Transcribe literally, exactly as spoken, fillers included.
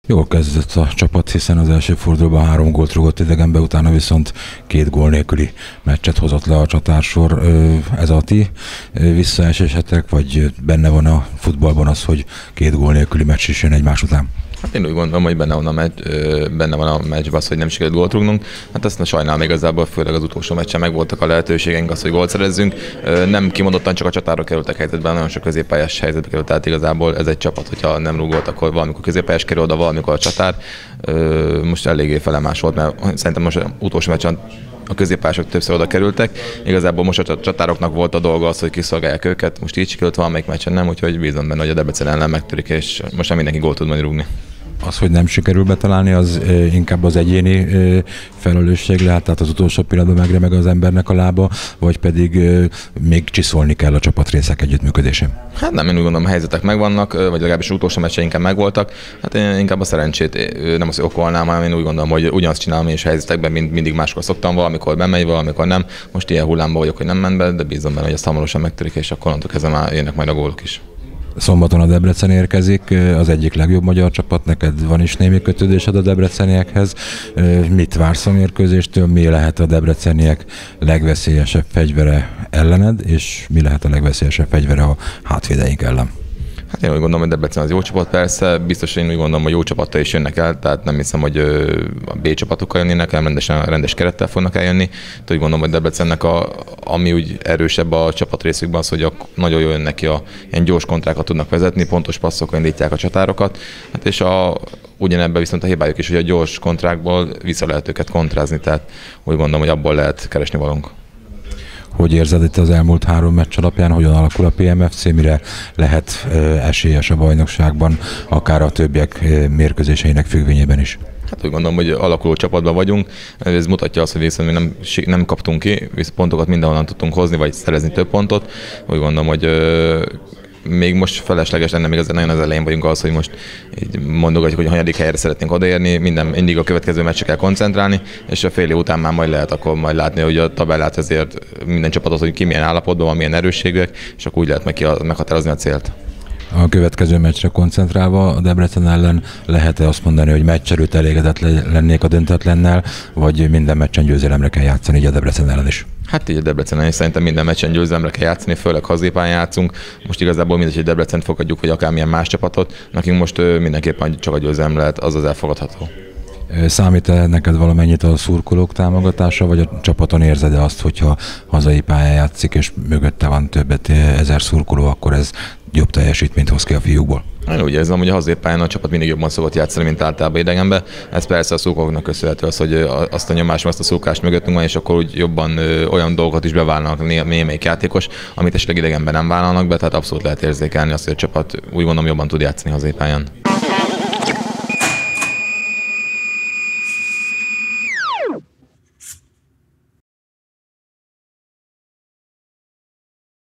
Jól kezdett a csapat, hiszen az első fordulóban három gólt rúgott idegenbe, utána viszont két gól nélküli meccset hozott le a csatársor. Ez a ti visszaesésetek, vagy benne van a futballban az, hogy két gól nélküli meccs is jön egymás után? Hát én úgy gondolom, hogy benne van a, meccs, benne van a meccsben az, hogy nem sikerült gólt rúgnunk. Hát ezt sajnálom igazából, főleg az utolsó meccsen megvoltak a lehetőségeink az, hogy gólt szerezzünk. Nem kimondottan csak a csatára kerültek helyzetben, nagyon sok középpályás helyzetbe került, tehát igazából ez egy csapat, hogyha nem rúgolt, akkor valamikor középpályás kerül oda, valamikor a csatár. Most eléggé felemás volt, mert szerintem most az utolsó meccsen a középpályások többször oda kerültek. Igazából most a csatároknak volt a dolga az, hogy kiszolgálják őket. Most így sikerült, valamelyik meccsen nem, úgyhogy bízom benne, hogy a Debrecen ellen megtörik, és most nem mindenki gólt tud majd rúgni. Az, hogy nem sikerül betalálni, az inkább az egyéni felelősség lehet, tehát az utolsó pillanatban megremeg az embernek a lába, vagy pedig még csiszolni kell a csapatrészek együttműködésén? Hát nem, én úgy gondolom, a helyzetek megvannak, vagy legalábbis az utolsó meccsen inkább megvoltak. Hát én inkább a szerencsét nem azt, hogy okolnám, hanem én úgy gondolom, hogy ugyanazt csinálom én is helyzetekben, mint mindig máskor szoktam, valamikor bemegy, valamikor nem. Most ilyen hullámban vagyok, hogy nem ment be, de bízom benne, hogy ezt hamarosan megtörik, és akkor onnantól kezdve már jönnek majd a gólok is. Szombaton a Debrecen érkezik, az egyik legjobb magyar csapat, neked van is némi kötődésed a debreceniekhez. Mit vársz a mérkőzéstől, mi lehet a debreceniek legveszélyesebb fegyvere ellened, és mi lehet a legveszélyesebb fegyvere a hátvédeink ellen? Hát én úgy gondolom, hogy Debrecen az jó csapat, persze, biztos, hogy én úgy gondolom, hogy jó csapattal is jönnek el, tehát nem hiszem, hogy a B csapatokkal jönnének el, rendesen, rendes kerettel fognak eljönni. Tehát úgy gondolom, hogy Debrecennek, a, ami úgy erősebb a csapat részükben az, hogy a, nagyon jól jönnek ki, a ilyen gyors kontrákat tudnak vezetni, pontos passzokkal indítják a csatárokat. Hát és a, ugyanebben viszont a hibájuk is, hogy a gyors kontrákból vissza lehet őket kontrázni, tehát úgy gondolom, hogy abból lehet keresni valónk. Hogy érzed itt az elmúlt három meccs alapján, hogyan alakul a pé em ef cé, mire lehet esélyes a bajnokságban, akár a többiek mérkőzéseinek függvényében is? Hát úgy gondolom, hogy alakuló csapatban vagyunk. Ez mutatja azt, hogy viszont még nem, nem kaptunk ki, viszont pontokat mindenhonnan tudtunk hozni, vagy szerezni több pontot. Úgy gondolom, hogy még most felesleges lenne, még az, nagyon az elején vagyunk az, hogy most így mondogatjuk, hogy a hanyadik helyre szeretnénk odaérni, minden, mindig a következő meccsre kell koncentrálni, és a fél év után már majd lehet akkor majd látni, hogy a tabellát ezért minden csapatot, hogy ki milyen állapotban van, milyen erősségek, és akkor úgy lehet meg ki a, meghatározni a célt. A következő meccsre koncentrálva, a Debrecen ellen lehet-e azt mondani, hogy meccs előtt elégedett lennék a döntetlennel, vagy minden meccsen győzelemre kell játszani, így a Debrecen ellen is? Hát így a Debrecen is szerintem minden meccsen győzelemre kell játszani, főleg hazépán játszunk. Most igazából mindegy, hogy Debrecent fogadjuk, vagy akármilyen más csapatot, nekünk most mindenképpen csak a győzelem lehet, az az elfogadható. Számít-e neked valamennyit a szurkolók támogatása, vagy a csapaton érzed-e azt, hogyha hazai pályán játszik, és mögötte van többet ezer szurkoló, akkor ez jobb teljesítményt hoz ki a fiúkból? Én úgy érzem, hogy a hazai pályán a csapat mindig jobban szokott játszani, mint általában idegenben. Ez persze a szurkolóknak köszönhető az, hogy azt a nyomást, azt a szurkást mögöttünk van, és akkor úgy jobban ö, olyan dolgokat is bevállalnak némelyik játékos, amit esetleg idegenben nem vállalnak be, tehát abszolút lehet érzékelni azt, hogy a csapat úgy gondolom jobban tud játszani hazai pályán.